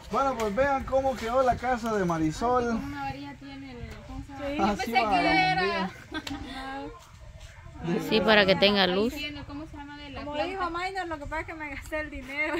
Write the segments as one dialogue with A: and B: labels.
A: Bueno, pues vean cómo quedó la casa de Marisol.
B: Como una varilla tiene el... ¿Cómo se llama?
C: Sí,
B: Yo
A: Así
B: pensé
A: va,
B: que
A: la
B: era...
D: Sí, para que tenga
B: Ahí
D: luz.
B: tiene, ¿cómo se llama? De la
C: Como
B: flauta.
C: dijo Minor, lo que pasa es que me gasté el dinero.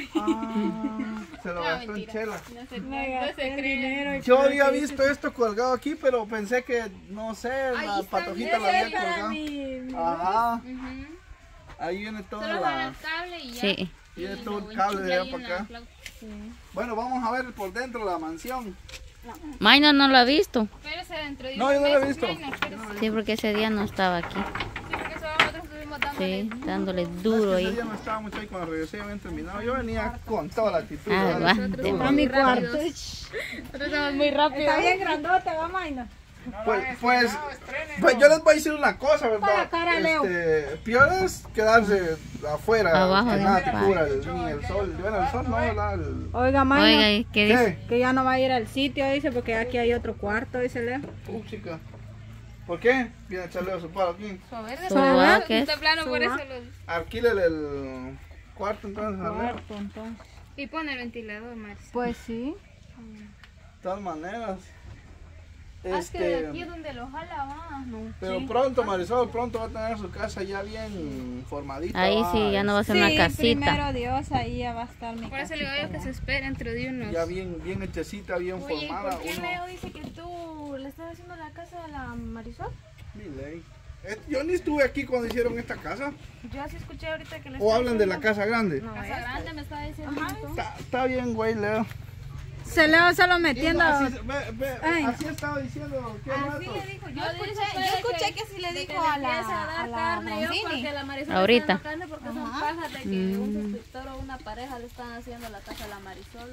A: Se lo
B: No,
A: gastó en
B: mentira.
A: chela.
B: No se,
C: Me
B: no
C: gasté
B: se
C: el
B: cree.
C: dinero. y
A: Yo
C: por
A: había
C: eso
A: visto esto colgado aquí, pero pensé que, no sé, la
B: Ahí está,
A: patojita lo
C: ese
A: había
C: es para
A: colgado.
C: mi
A: Ajá,
B: Ujú.
A: ahí viene todo
B: Solo jala el cable y ya.
D: Sí.
A: Viene
B: Y
A: todo
B: lo
A: el cable de
B: enchufla
A: allá
B: ahí
A: para
B: en la
A: acá.
B: flauta.
A: Bueno, vamos a ver por dentro la mansión.
D: Minor no lo ha visto.
B: Espérese dentro de
A: No, yo no lo he
B: meses,
A: visto.
B: Minor, espérese.
D: Sí, porque ese día no estaba aquí.
B: Sí, porque nosotros estuvimos dándole
D: Sí, dándole
A: Es
D: duro
A: que ese
D: ahí.
A: día no estaba mucho ahí cuando regresé, ya habían terminado. Yo venía con toda la actitud.
D: Ah,
A: ¿verdad?
D: va.
B: Nosotros
C: A mi
B: muy rápidos.
C: cuarto.
B: Nosotros somos muy rápidos.
C: Está bien grandote, va Minor.
A: Pues yo les voy a decir una cosa, ¿verdad?
C: Para la cara, Leo.
A: Peor es quedarse afuera,
D: Abajo
A: que
D: de
A: nada
D: un
A: te
D: par.
A: cura ni el sol. Bueno, el sol no, ¿verdad?
C: Oiga, Minor,
D: Oiga, ¿y qué dice?
A: ¿Qué?
C: que ya no va a ir al sitio, dice, porque aquí hay otro cuarto, dice Leo.
A: Chica. ¿Por qué? Viene a echarle a su palo aquí.
B: Su verde,
D: Su
B: su
D: va, ¿qué es?
B: Este plano por eso
C: Su
B: lo...
A: Alquílele el cuarto entonces. a Leo.
C: Cuarto, entonces.
B: Y pone el ventilador, Marcia.
C: Pues sí.
A: De todas maneras.
B: Es que de aquí es donde lo jala, va. No.
A: Pero pronto, Marisol, pronto va a tener su casa ya bien formadita.
D: Ahí sí, ya no va a ser una
C: Sí,
D: casita.
C: primero Dios, ahí ya va a estar mi
B: Por eso le digo
C: casita,
B: yo que
C: ya.
B: se espera entre de unos...
A: Ya bien hechecita, bien
B: Oye, ¿y
A: formada.
B: por qué
A: uno-
B: Leo dice que tú le estás haciendo la casa a la Marisol?
A: Mi ley. Yo ni estuve aquí cuando hicieron esta casa.
B: Yo así escuché ahorita que le
A: O
B: está
A: hablan de la
B: haciendo-
A: casa grande.
B: No, casa grande me está diciendo.
A: Está bien, güey, Leo.
C: Se Leo solo metiendo.
A: Así,
C: Ay,
A: así estaba diciendo. ¿Qué
B: Así
A: rato?
B: le dijo, yo
C: escuché que sí le
B: de que
C: dijo
B: le
C: a la-
B: empieza a dar
C: a la
B: carne yo
C: Bronzini.
B: porque la Marisol
D: Ahorita.
B: está dando carne porque son pajas de que un suscriptor o una pareja le están haciendo la casa a la Marisol.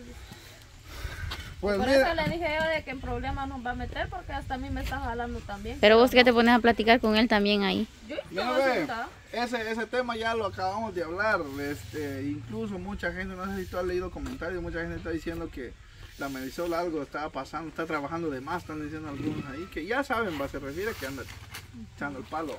A: Pues
B: Por
A: mira,
B: eso le dije yo de que en problemas nos va a meter porque hasta a mí me está jalando también.
D: Pero vos que te pones a platicar con él también ahí.
B: Yo
A: mira,
B: estaba
A: ve,
B: sentada.
A: ese tema ya lo acabamos de hablar. Incluso mucha gente, no sé si tú has leído comentarios, mucha gente está diciendo que la Marisol algo estaba pasando, está trabajando de más, están diciendo algunos ahí, que ya saben, va, se refiere que anda echando el palo.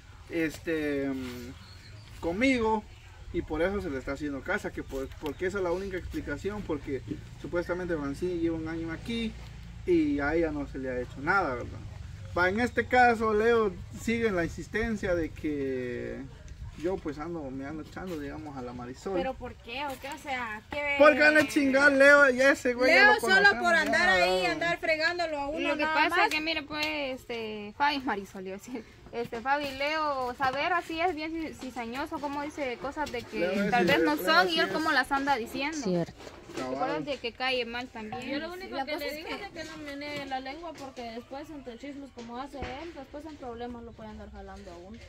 A: Conmigo, y por eso se le está haciendo casa, porque esa es la única explicación, porque supuestamente Francine lleva un año aquí y a ella no se le ha hecho nada, ¿verdad? Va, en este caso, Leo sigue en la insistencia de que yo pues me ando echando, digamos, a la Marisol.
B: ¿Pero por qué? ¿O qué? O sea, ¿qué?
A: Porque van a chingar Leo y ese güey. ya
C: Leo
A: lo
C: solo
A: conocemos,
C: por
A: ya,
C: andar ahí,
A: ya.
C: andar fregándolo a uno
B: Lo que
C: nada
B: pasa
C: más.
B: es que, mire, pues, Fabi Marisol, iba a decir, Fabi y Leo, saber así es bien cizañoso, como dice cosas de que
A: Leo es
B: tal vez no
A: Leo
B: son
A: así
B: y él
A: es.
B: como las anda diciendo.
D: Cierto.
B: Cosas de que cae mal también.
E: Yo lo único
B: La
E: que
B: cosa
E: le
B: es
E: dije es que no me niegue la lengua porque después entre chismes como hace él, después en problemas lo pueden andar jalando a uno.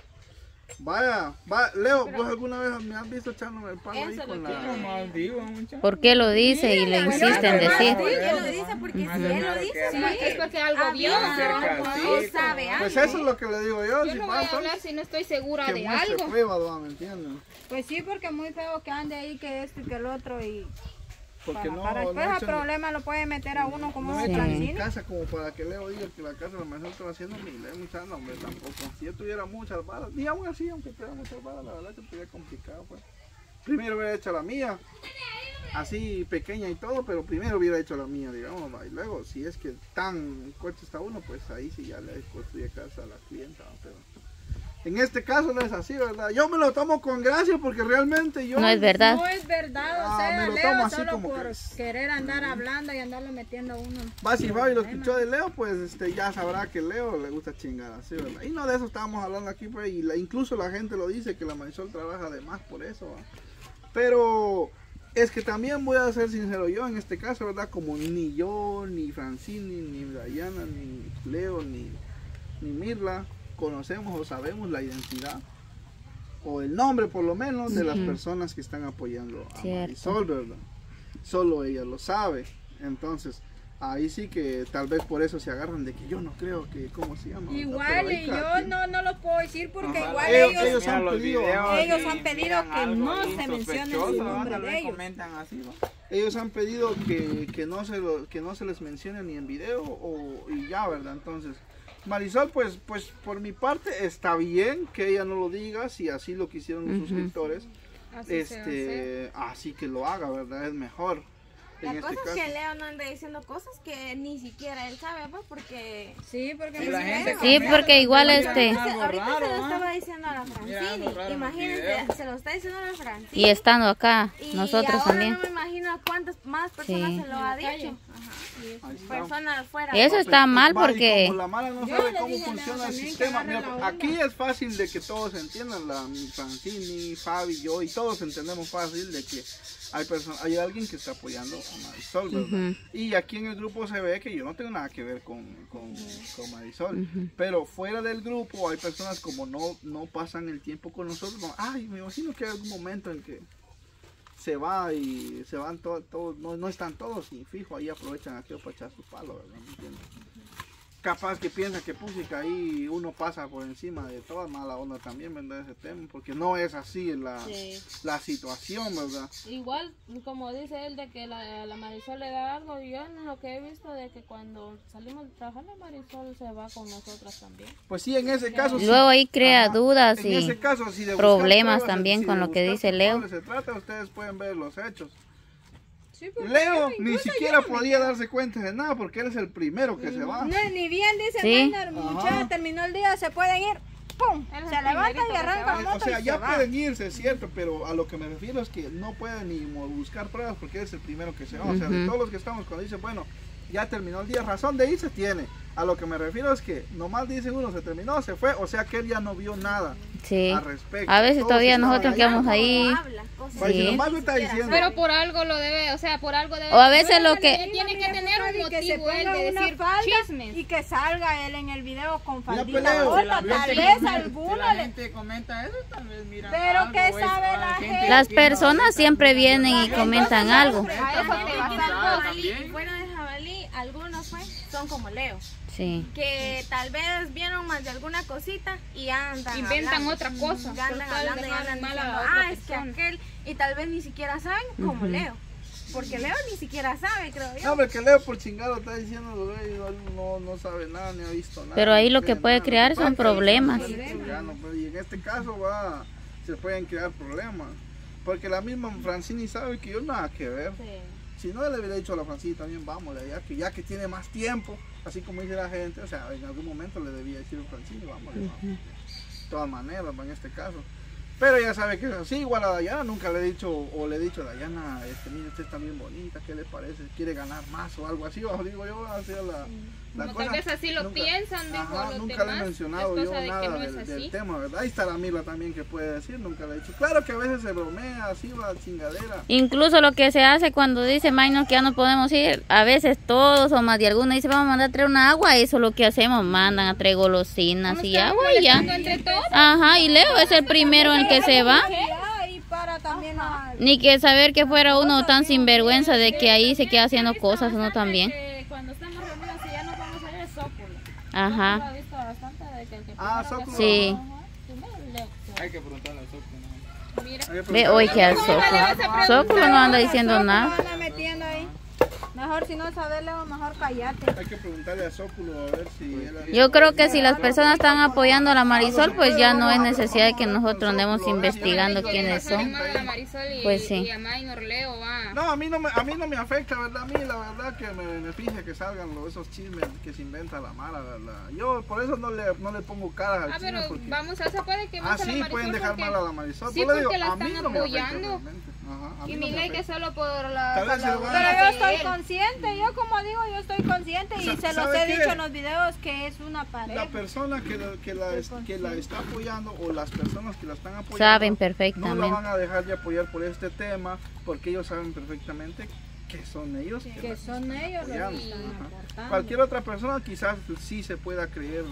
A: Vaya, Leo, ¿vos alguna vez me has visto echándome el palo ahí
E: Eso
A: con
E: lo
A: la...
D: ¿Por qué lo dice y le insiste en decir?
C: Él lo dice porque si él lo dice,
B: Sí, es porque algo vio,
C: él sabe algo.
A: Pues eso es lo que le digo yo,
B: Yo
A: si
B: no voy a
A: pasa,
B: hablar si no estoy segura
A: que
B: de
A: muestre
B: algo.
A: pruebas, ¿me entienden?
C: Pues sí, porque es muy feo que ande ahí, que esto y que el otro. Y
A: Porque
C: para después
A: no
C: el
A: echan-
C: problema lo puede meter a uno como
A: no
C: un
A: echan mi
C: Francini.
A: casa como para que Leo diga que la casa de la Marisol está haciendo ni le mucha nombre tampoco. Si yo tuviera muchas balas, ni aún así, aunque tuviera muchas balas, la verdad que sería complicado, pues. Primero hubiera hecho la mía, así pequeña y todo, pero primero hubiera hecho la mía, digamos, ¿va? Y luego, si es que tan coche está uno, pues ahí sí ya le construye casa a la clienta, ¿va? Pero en este caso no es así, ¿verdad? Yo me lo tomo con gracia porque realmente yo...
D: No es verdad.
C: No es verdad, o
A: Ah,
C: sea,
A: me lo
C: Leo
A: tomo así
C: solo
A: como
C: por
A: que es.
C: querer andar hablando y andarle metiendo a uno.
A: Va, si Fabi lo escuchó de Leo, pues ya sabrá que Leo le gusta chingar así, ¿verdad? Y no de eso estábamos hablando aquí, pues, y incluso la gente lo dice que la Marisol trabaja de más por eso, ¿va? Pero es que también voy a ser sincero yo en este caso, ¿verdad? Como ni yo, ni Francini, ni Diana, ni Leo, ni Mirla conocemos o sabemos la identidad o el nombre por lo menos de las personas que están apoyando a
D: Cierto.
A: Marisol, ¿verdad? Solo ella lo sabe. Entonces, ahí sí que tal vez por eso se agarran de que yo no creo que, ¿cómo se llama?
C: Igual,
A: Pero ahí
C: y
A: cada
C: yo
A: quien.
C: no lo puedo decir porque
A: Ajá.
C: igual
A: Ellos
C: ellos
A: han pedido,
C: ellos han pedido que no se mencione el nombre de ellos.
F: Comentan así, ¿no?
A: Ellos han pedido que no se les mencione ni en video y ya, ¿verdad? Entonces, Marisol, pues por mi parte está bien que ella no lo diga, si así lo quisieron los suscriptores.
B: Así se va a hacer.
A: Así que lo haga, ¿verdad? Es mejor.
B: La cosa es que Leo no anda diciendo cosas que ni siquiera él sabe, pues, porque...
C: Sí, porque
F: la gente
D: Sí, porque igual
B: Ahorita se lo estaba diciendo a la Francini. Imagínense, se lo está diciendo a la Francini.
D: Y estando acá,
B: Y
D: nosotros
B: ahora
D: también.
B: no me imagino a cuántas más personas
D: Sí.
B: se lo ha dicho.
A: Ahí está.
B: Personas fuera.
D: Eso está mal
A: Va, y
D: porque
A: como la mala no
C: Yo
A: sabe
C: le
A: cómo
C: dije a Leo
A: funciona el
C: también que
A: sistema.
C: agarre
A: Mira,
C: la onda.
A: aquí es fácil de que todos entiendan, la Francini, Fabi, yo y todos entendemos fácil de que hay alguien que está apoyando a Marisol, ¿verdad?
D: Ujú.
A: Y aquí en el grupo se ve que yo no tengo nada que ver con Marisol, pero fuera del grupo hay personas como no pasan el tiempo con nosotros, como, ay, me imagino que hay algún momento en que se va y se van todos, no están todos y fijo, ahí aprovechan aquello para echar su palo, ¿verdad? ¿Me entiendes? Capaz que piensa que que ahí uno pasa por encima de toda mala onda también, ¿verdad? Ese tema, porque no es así la situación, ¿verdad?
E: Igual, como dice él, de que la Marisol le da algo, yo en lo que he visto de que cuando salimos de trabajar, la Marisol se va con nosotras también.
A: Pues sí, en ese caso. sí.
D: luego ahí crea
A: Ajá.
D: dudas
A: En
D: y
A: ese caso, si de buscar
D: problemas
A: pruebas,
D: también
A: si
D: con
A: de
D: lo que
A: buscar
D: dice Leo.
A: culpables se trata, ustedes pueden ver los hechos.
C: Sí, porque
A: Leo
C: yo,
A: ni
C: incluso
A: siquiera
C: yo me
A: podía darse cuenta de nada porque él es el primero que se va.
C: No, ni bien dice
D: Sí.
C: Maynard, muchacha, terminó el día, se pueden ir, ¡pum!
B: Él es
C: Se
B: el
C: levanta
B: primerito
C: y
B: que
C: arranca
B: se
C: la
B: va.
C: moto
A: O sea,
C: y
A: ya
C: se va.
A: pueden irse, es cierto, pero a lo que me refiero es que no pueden ni buscar pruebas porque él es el primero que se va. O sea, de
D: Ujú.
A: todos los que estamos, cuando dice, bueno, ya terminó el día, razón de irse tiene. A lo que me refiero es que nomás dice uno, se terminó, se fue, o sea que él ya no vio nada
D: Sí.
A: al respecto.
D: A veces
A: Todos
D: todavía
A: estaban
D: nosotros
A: ahí.
D: quedamos ahí.
B: Habla, cosas
A: Pues, si
D: Sí.
A: nomás lo está diciendo.
B: Pero por algo lo debe, o sea, por algo debe.
D: O a veces lo que...
B: Tiene que tener un
C: Y que se
B: motivo él
C: ponga
B: de
C: una
B: decir
C: falda
B: chismes.
C: y que salga él en el video con
A: Ya,
C: faldita
A: peleo.
C: corta,
A: Si la
C: tal
A: gente
C: vez
F: Si
C: alguno
F: la
C: le...
F: gente comenta eso, tal vez mira.
C: Pero ¿qué sabe la gente?
D: Las personas siempre vienen y comentan algo.
B: A eso te vas a
F: Jabalí,
B: y fuera de jabalí, algunos pues son como Leo,
D: Sí.
B: que tal vez vieron más de alguna cosita y andan
E: Inventan
B: hablando.
E: otra cosa,
B: Ya andan
E: por tal
B: hablando y
E: dejar
B: andan
E: mal a
B: diciendo,
E: la otra
B: es que
E: persona.
B: aquel, y tal vez ni siquiera saben como Leo, porque Leo ni siquiera sabe, creo yo.
A: No, hombre, que Leo por chingado está diciendo, güey, no sabe nada, ni ha visto nada.
D: Pero ahí
A: ni
D: lo
A: sé
D: que puede
A: nada.
D: crear son
A: Aparte,
D: problemas.
A: ya no puede, y en este caso se pueden crear problemas. Porque la misma Francini sabe que yo nada que ver. Si no, le hubiera dicho a la Francini también, vamos, ya que tiene más tiempo, así como dice la gente, o sea, en algún momento le debía decir a Francini, vamos, de todas maneras, en este caso. Pero ella sabe que es así, igual a Dayana nunca le he dicho, o le he dicho a Dayana, mire, usted está bien bonita, ¿qué le parece? ¿Quiere ganar más o algo así? O digo yo, así la
E: Como
A: cosa.
E: tal vez así lo piensan, dijo,
A: Ajá,
E: los
A: nunca
E: demás,
A: le he mencionado
E: es
A: yo
E: cosa de que
A: nada
E: no es
A: del
E: así.
A: tema, ¿verdad? Ahí está la Mila también que puede decir, nunca le he dicho. Claro que a veces se bromea, así va chingadera.
D: Incluso lo que se hace cuando dice Maynard que ya no podemos ir, a veces todos o más de alguna dice vamos a mandar a traer una agua, eso es lo que hacemos, mandan a traer golosinas y agua y ya.
E: Entre todos.
D: Ajá, y Leo es el primero en que se va.
C: Y para también a...
D: Ni que saber que fuera uno tan sinvergüenza de que ahí se queda haciendo cosas uno también.
E: Que cuando estamos reunidos y ya nos vamos a ir es Zócolo.
D: Ajá.
E: Zócolo ha visto bastante de que el que
A: Ah,
E: primero que
A: Zócolo.
D: Sí.
E: primero Leo.
F: Hay que preguntarle a Soco, ¿no?
E: Mira,
A: Hay que
D: Ve
A: preguntarle.
D: hoy que al Zócolo no anda diciendo nada.
C: No anda metiendo ahí. Mejor si no sabes, Leo, mejor cállate.
A: Hay que preguntarle a Zóculo a ver si él ha-
D: Yo creo que si las personas están apoyando a la Marisol, pues ya no es necesidad de que nosotros andemos investigando quiénes son.
E: a Marisol y,
D: Pues sí.
E: y a Maynor Leo va.
A: No, a mí no me afecta, ¿verdad? A mí la verdad que me beneficia que salgan esos chismes que se inventa la mala, ¿verdad? Yo por eso no le pongo cara al
E: Ah,
A: chisme
E: pero
A: porque...
E: vamos a esa puede que
A: Ah,
E: más a la
A: sí,
E: Marisol
A: pueden dejar
E: porque-
A: mal a la Marisol.
E: Sí,
A: Pues le digo,
E: porque la
A: a mí
E: están
A: no me afecta
E: apoyando.
A: realmente. Ajá, a mí
E: Y
A: no me
E: mire que
A: afecta.
E: solo por
A: Tal
E: la
A: vez se lo van a-
C: Pero yo estoy
E: él.
C: consciente, yo como digo, yo estoy consciente y se los
A: ¿sabe
C: he
A: qué?
C: dicho en los videos que es una pareja.
A: La persona que la está apoyando o las personas que la están apoyando
D: Saben
A: no la
D: perfectamente.
A: van a dejar de apoyar por este tema porque ellos saben perfectamente que son ellos
C: Que
A: la
C: son
A: están
C: ellos los que
A: apoyando.
C: están
A: Ajá.
C: aportando.
A: Cualquier otra persona quizás sí se pueda creer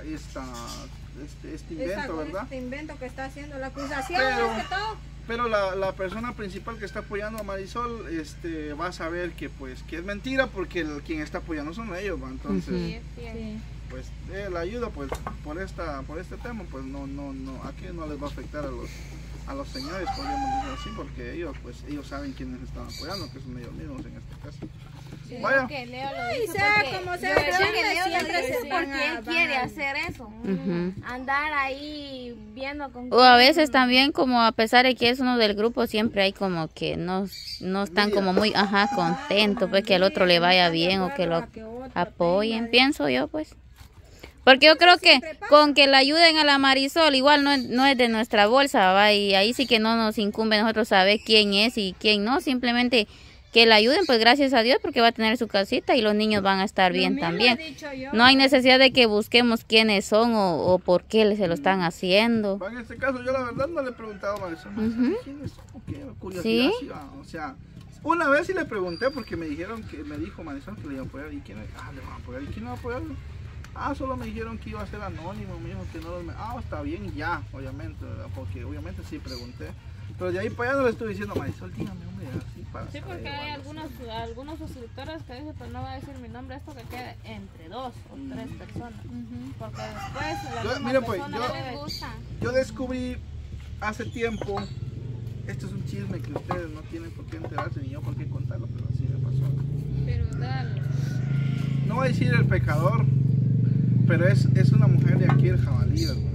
A: este invento, ¿verdad?
C: Este invento que está haciendo la acusación,
A: Pero-
C: más que todo.
A: Pero la persona principal que está apoyando a Marisol va a saber que es mentira porque quien está apoyando son ellos, ¿va? Entonces
E: Sí, es cierto.
C: Sí.
A: pues la ayuda pues por este tema pues no aquí no les va a afectar a los señores, podríamos decir así, porque ellos saben quiénes están apoyando, que son ellos mismos en este caso. Vaya.
B: Que Leo lo
C: Ay,
B: dice
C: sea
B: porque
C: como sea,
B: yo creo
C: siempre
B: que Leo lo
C: siempre
B: dice
C: se
B: porque
C: van a-
B: él quiere
C: van a-
B: hacer eso.
D: Ujú.
B: Andar ahí viendo con
D: O a veces también como a pesar de que es uno del grupo, siempre hay como que no están como muy, contentos, pues que al otro le vaya bien o que lo apoyen, pienso yo pues. Porque yo creo que con que le ayuden a la Marisol, igual no es de nuestra bolsa, ¿va? Y ahí sí que no nos incumbe nosotros saber quién es y quién no, simplemente que la ayuden, pues gracias a Dios, porque va a tener su casita y los niños van a estar bien también. No hay necesidad de que busquemos quiénes son o por qué se lo están haciendo.
A: En este caso yo la verdad no le he preguntado a Marisol, ¿quiénes son? ¿Qué curiosidad?
D: ¿Sí?
A: Sí, o sea, una vez sí le pregunté porque me dijo Marisol que le iba a apoyar. ¿Y quién le va a apoyar? ¿Y quién le va a apoyar? Solo me dijeron que iba a ser anónimo, me dijo que no los... está bien, y ya, obviamente, ¿verdad? Porque obviamente sí pregunté. Pero de ahí para allá no le estoy diciendo, Marisol, dígame, hombre, así para
E: Sí,
A: saber,
E: porque hay
A: o algo así.
E: algunos suscriptores que dicen, pues no va a decir mi nombre, esto que quede entre 2 o 3 personas. Porque después la misma
A: Mira, pues,
E: persona
A: yo-
E: debe-
A: Yo descubrí hace tiempo, esto es un chisme que ustedes no tienen por qué enterarse ni yo por qué contarlo, pero así me pasó.
B: Pero dale.
A: No voy a decir el pecador, pero es una mujer de aquí, el jabalí, ¿verdad?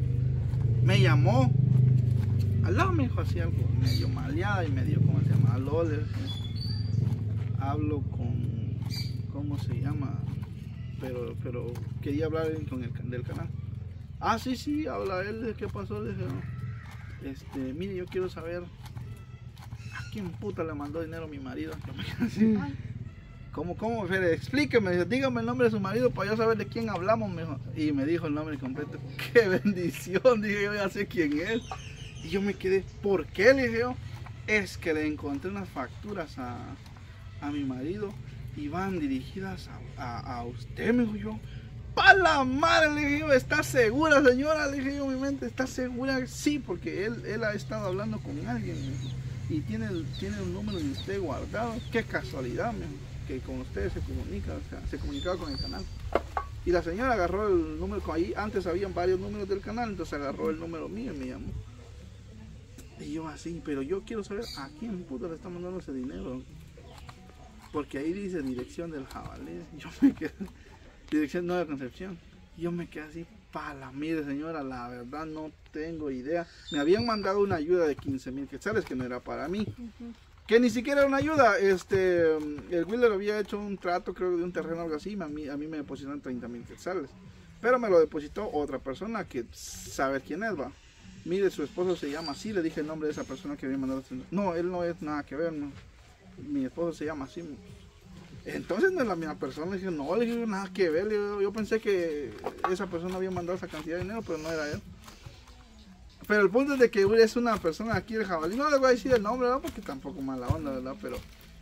A: Me llamó, al lado me dijo así algo medio maleada y medio, ¿cómo se llama? Aló, le dije, hablo con, ¿cómo se llama? Pero quería hablar con del canal. Sí, habla él, ¿de qué pasó? Le dije, no. Mire, yo quiero saber a quién puta le mandó dinero mi marido. Yo me quedé así, ¿Cómo? Fede, explíqueme, dijo, dígame el nombre de su marido para yo saber de quién hablamos, me dijo. Y me dijo el nombre completo. ¡Qué bendición! Dije, yo ya sé quién es. Y yo me quedé, ¿por qué? Le dije yo, es que le encontré unas facturas a mi marido y van dirigidas a usted, me dijo yo. ¡Pa la madre! Le dije yo, ¿está segura, señora? Le dije yo, mi mente, ¿está segura? Sí, porque él ha estado hablando con alguien, me dijo, y tiene un número de usted guardado. ¡Qué casualidad, me dijo, que con ustedes se comunica! O sea, se comunicaba con el canal. Y la señora agarró el número, ahí antes habían varios números del canal, entonces agarró el número mío y me llamó. Y yo así, pero yo quiero saber a quién puto le está mandando ese dinero. Porque ahí dice dirección del jabalí. Yo me quedé, dirección Nueva Concepción. Yo me quedé así, mire señora, la verdad no tengo idea. Me habían mandado una ayuda de 15,000 quetzales que no era para mí. Que ni siquiera era una ayuda. El Wheeler había hecho un trato, creo, de un terreno o algo así. A mí me depositaron 30,000 quetzales. Pero me lo depositó otra persona que sabe quién es, va. Mire, su esposo se llama así, le dije el nombre de esa persona que había mandado. No, él no es nada que ver, no. Mi esposo se llama así. Entonces no es la misma persona. Le dije, no, le dije, nada que ver. Yo pensé que esa persona había mandado esa cantidad de dinero, pero no era él. Pero el punto es de que es una persona aquí del jabalí. No le voy a decir el nombre, ¿verdad? Porque tampoco mala onda, ¿verdad? Pero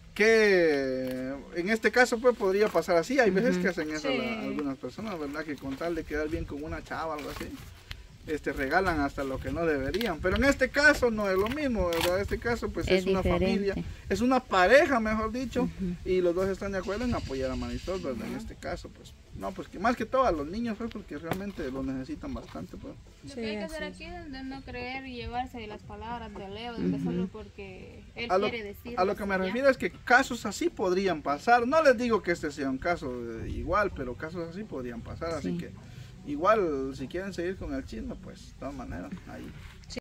A: que en este caso pues podría pasar así. Hay veces que hacen eso algunas personas, ¿verdad? Que con tal de quedar bien con una chava o algo así, regalan hasta lo que no deberían. Pero en este caso no es lo mismo, ¿verdad? En este caso pues es una familia, es una pareja, mejor dicho, y los dos están de acuerdo en apoyar a Marisol, ¿verdad? En este caso pues, no, pues que más que todo a los niños, pues, porque realmente lo necesitan bastante, pues.
B: Lo que hay que hacer aquí es de no creer y llevarse de las palabras de Leo, de que solo porque él quiere decir.
A: A lo que me refiero es que casos así podrían pasar. No les digo que este sea un caso igual, pero casos así podrían pasar, así que igual si quieren seguir con el chisme, pues de todas maneras ahí